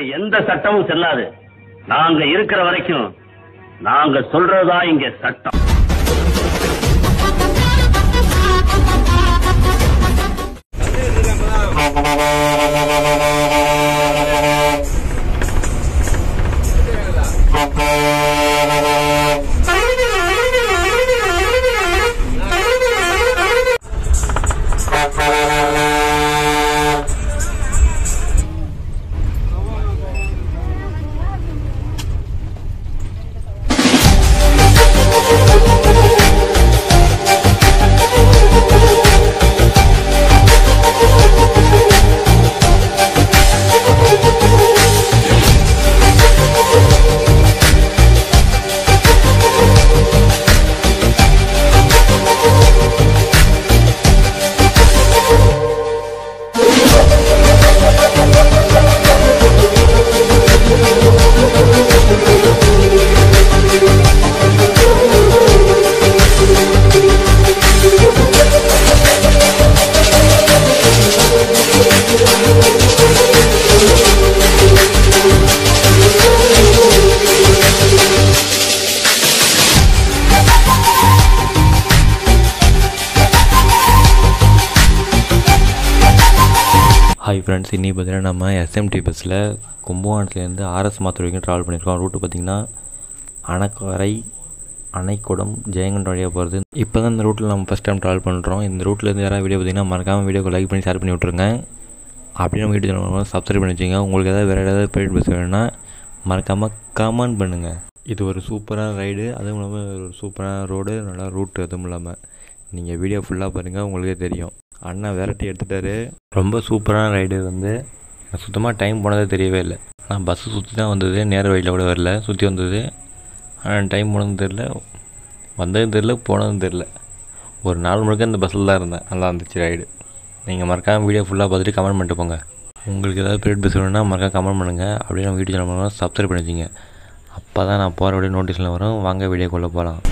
எந்த சட்டமும் செல்லாது. நாங்க இருக்கிற வரைக்கும் நாங்க சொல்றதா இங்க சட்டம். ஹாய் ஃப்ரெண்ட்ஸ், இன்றைக்கி பார்த்தீங்கன்னா நம்ம எஸ்எம்டி பஸ்ஸில் கும்பகோணத்துலேருந்து ஆர்எஸ் மாத்தூர் வரைக்கும் ட்ராவல் பண்ணியிருக்கோம். ரூட்டு பார்த்திங்கன்னா அணக்கரை, அணைக்குடம், ஜெயங்கொண்டம் வழியாக போகிறது. இப்போ தான் இந்த ரூட்டில் நம்ம ஃபஸ்ட் டைம் ட்ராவல் பண்ணுறோம். இந்த ரூட்லேருந்து யாராவது வீடியோ பார்த்திங்கன்னா மறக்காமல் வீடியோக்கு லைக் பண்ணி ஷேர் பண்ணி விட்ருங்க. அப்படி நம்ம வீடியோ சப்ஸ்கிரைப் பண்ணி வச்சுங்க. உங்களுக்கு ஏதாவது வேறு ஏதாவது ப்ரைவேட் பஸ் வேணும்னா மறக்காமல் கமெண்ட் பண்ணுங்கள். இது ஒரு சூப்பரான ரைடு, அதுவும் இல்லாமல் ஒரு சூப்பரான ரோடு, நல்லா ரூட்டு. அதுவும் இல்லாமல் நீங்கள் வீடியோ ஃபுல்லாக பாருங்கள், உங்களுக்கே தெரியும். அண்ணா வெரைட்டி எடுத்துட்டாரு. ரொம்ப சூப்பரான ரைடு. எனக்கு சுத்தமாக டைம் போனதே தெரியவே இல்லை. நான் பஸ்ஸு சுற்றி தான் வந்தது, நேர வழியில் கூட வரல, சுற்றி வந்தது. ஆனால் டைம் போனதும் தெரில, வந்ததும் தெரில, போனதும் தெரில. ஒரு 4 முழுக்க இந்த பஸ்ஸில் தான் இருந்தேன். நல்லா இருந்துச்சு ரைடு. நீங்கள் மறக்காமல் வீடியோ ஃபுல்லாக பார்த்துட்டு கமெண்ட் பண்ணிட்டு போங்க. உங்களுக்கு ஏதாவது ப்ரைவேட் பஸ் வேணும்னா மறக்காம கமெண்ட் பண்ணுங்கள். அப்படியே நம்ம வீடியோ சேனல் சப்ஸ்கிரைப் பண்ணி வச்சுங்க. அப்போ தான் நான் போகிற வீடியோ நோட்டீஸில் வரும். வாங்க வீடியோக்குள்ளே போகலாம்.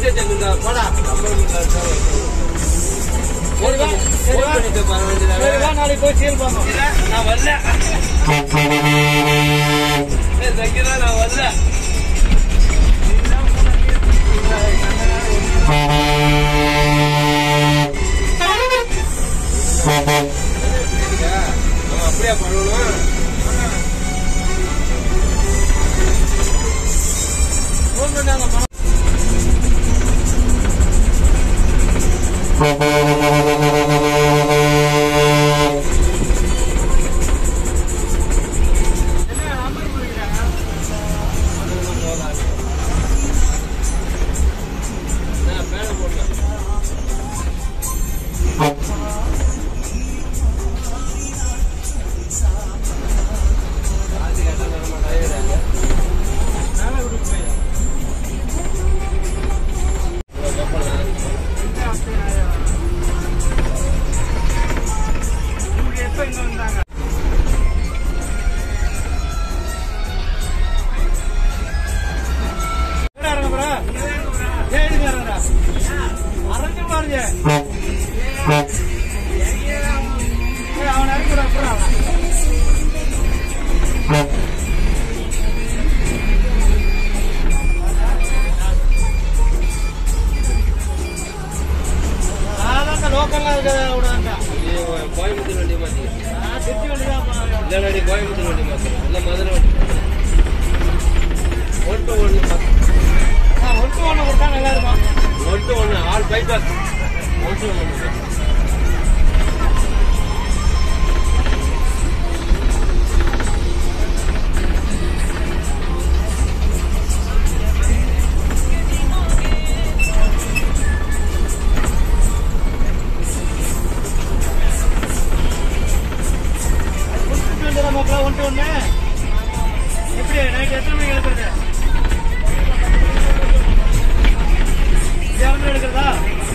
நாளைக்கு போய் சேல் பண்ணுவோம். நான் வரல, நான் வரல. அப்படியே பண்ணணும். கோயம்புத்தூர் வண்டி மாத்தி கோயம்புத்தூர் வண்டி மாத்தி இல்ல மதுரை வண்டி 1 to 1 கொடுத்தா நல்லா இருக்கும். 1 to 1 ஆல் பைபாஸ் 1 to 1. எப்படி நைட் எத்தனை மணிக்கு எழுப்புறது? எடுக்கிறதா?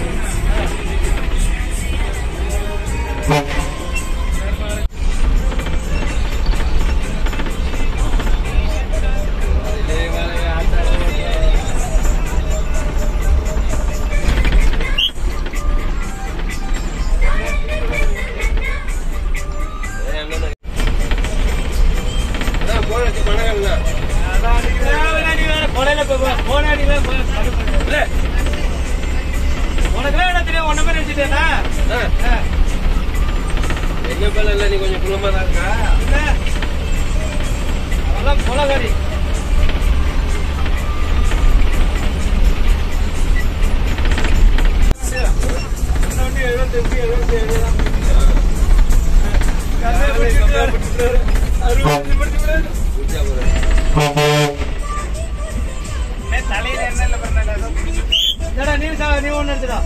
எங்க பேல இல்ல, நீ கொஞ்சம் குளமா தான் இருக்கா? கொலகாரி தலையில என்ன இல்ல பண்ண நீ ஒண்ணு எடுத்துடா.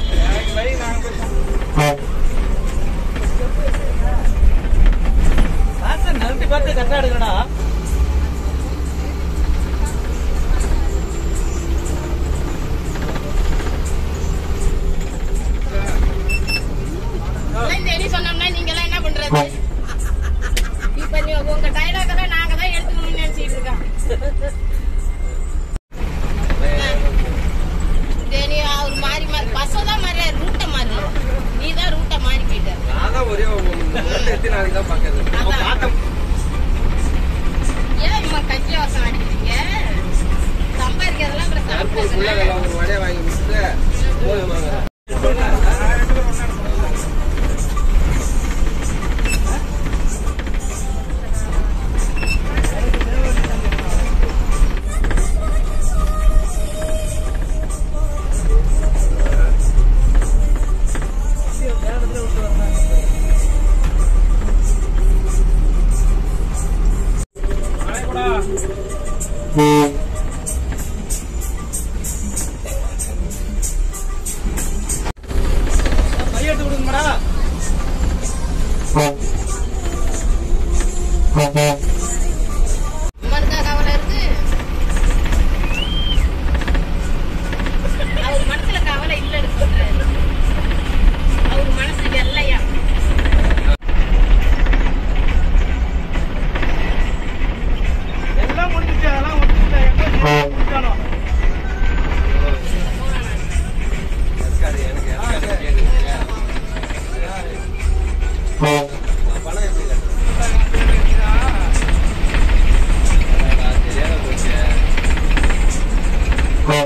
நிறுத்தி பார்த்து கரெக்டா எடுக்கடா. சொன்னோம்னா நீங்க எல்லாம் என்ன பண்றது? இப்ப உங்க டைலாக் எல்லாம் நாங்க தான் எடுத்துக்கணும்னு நினைச்சிட்டு இருக்கோம். அவர் மாறி மாறி பசதான் மாறி ரூட்டை மாறி நீ தான் ரூட்டை மாறி போயிட்ட. ஒரே தான் பாக்குறது. ஏன் இம்மா கட்சி வாசம் அடிக்கிறீங்க? சம்பாதிக்கிறதெல்லாம் ஒரு வடையை வாங்கி கொடுத்து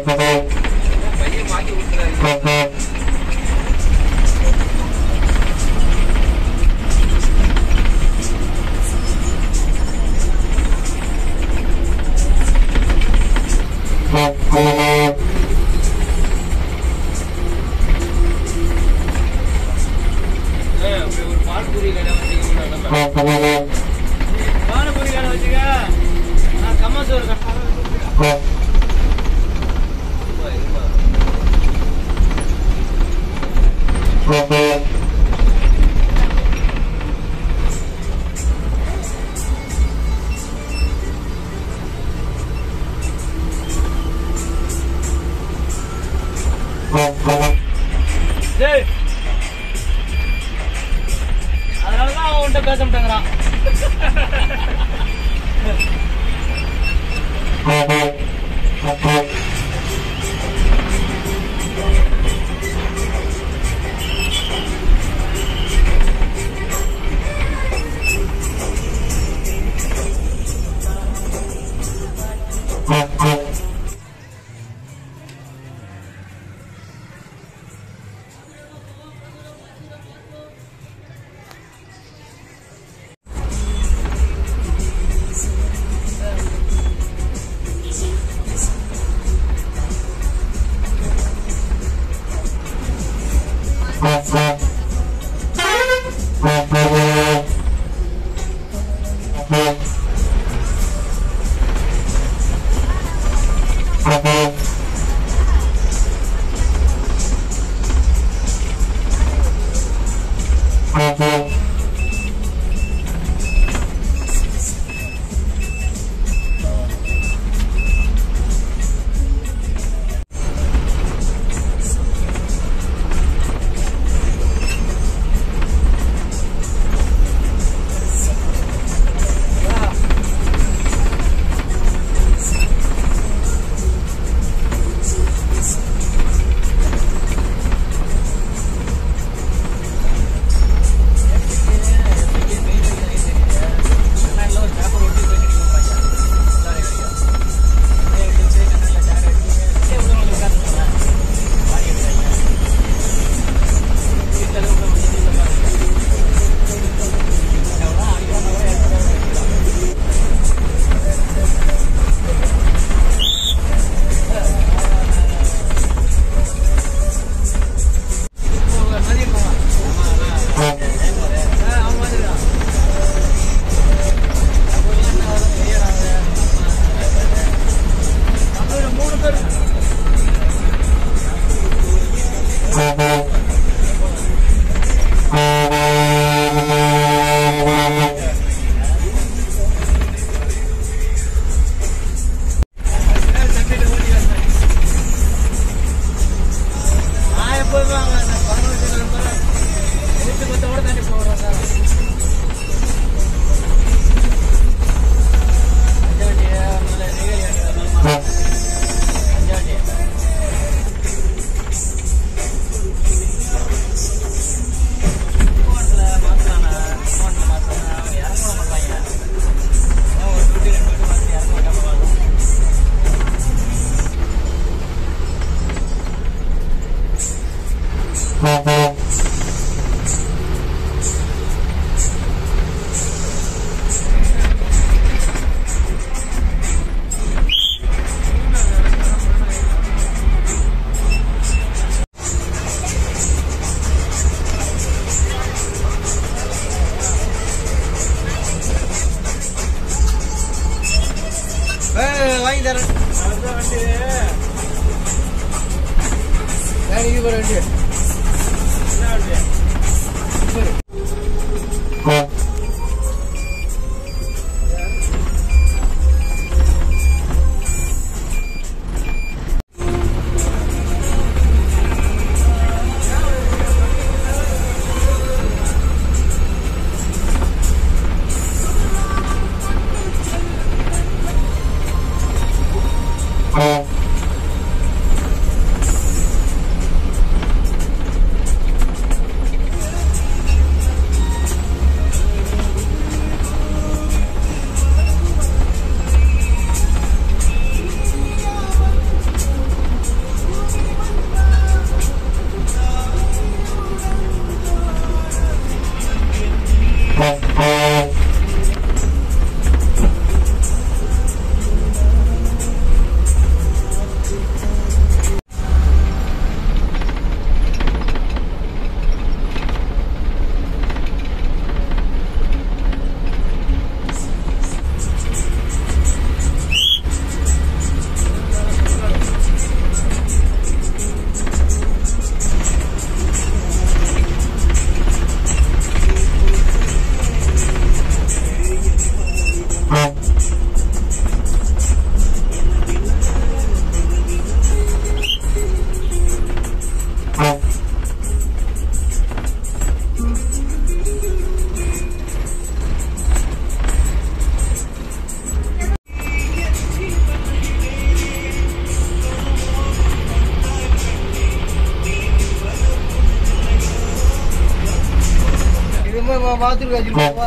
பையன் மாத்தி விட்டுறாரு. ஒரு பால்பூரி கடை வச்சுக்க, பானிபூரி கடை வச்சுக்க, நான் கம்மசோறு அதனாலதான் அவன் உன்ட்ட பேச மாட்டேங்கிறான். வாங்கி தரேன். வண்டி போற வண்டி என்ன வண்டி? பாத்ரூம் வச்சிருக்கோம்.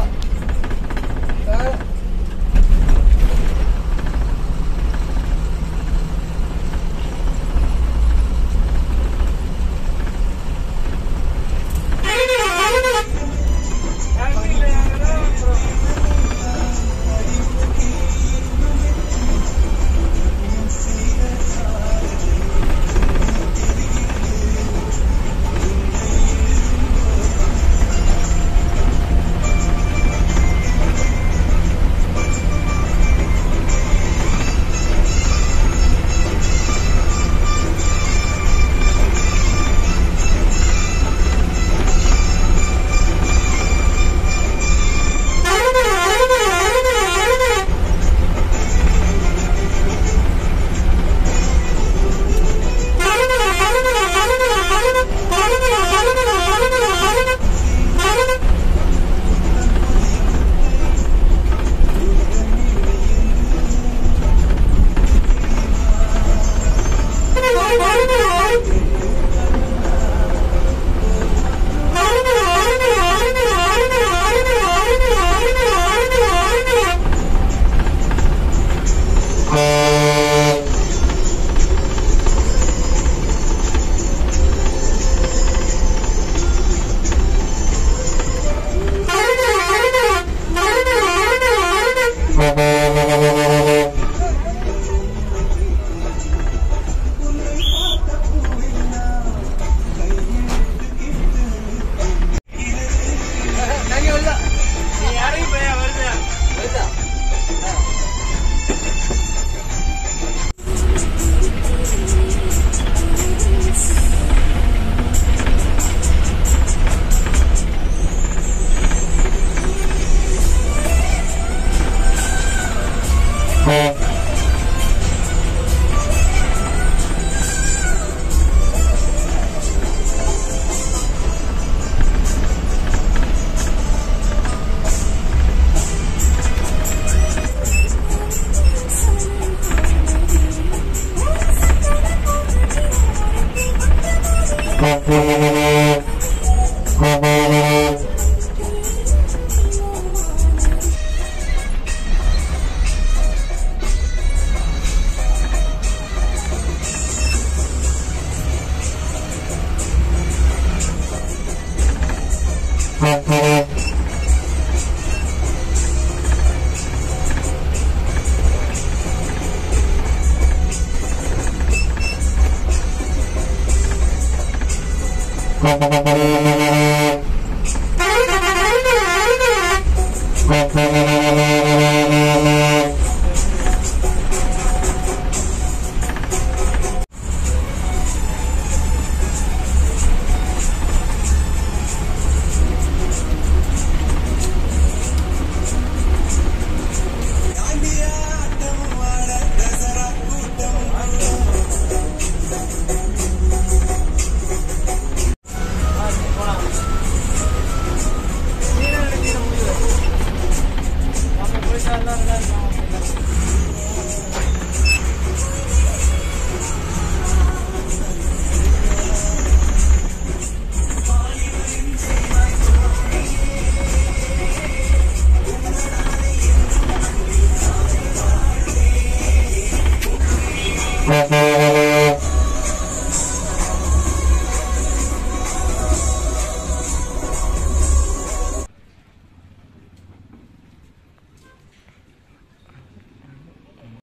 Bye.